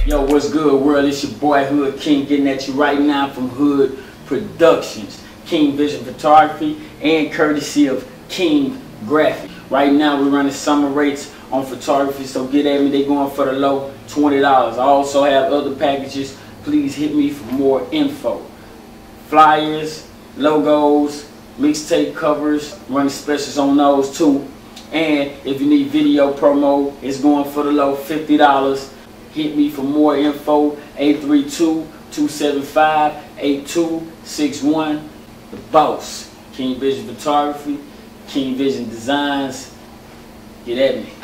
Yo, what's good, world? It's your boy Hood King getting at you right now from Hood Productions, King Vision Photography, and courtesy of King Graphic. Right now we're running summer rates on photography, so get at me. They going for the low $20. I also have other packages. Please hit me for more info. Flyers, logos, mixtape covers, running specials on those too. And if you need video promo, it's going for the low $50. Hit me for more info, 832-275-8261. The boss, King Vision Photography, King Vision Designs. Get at me.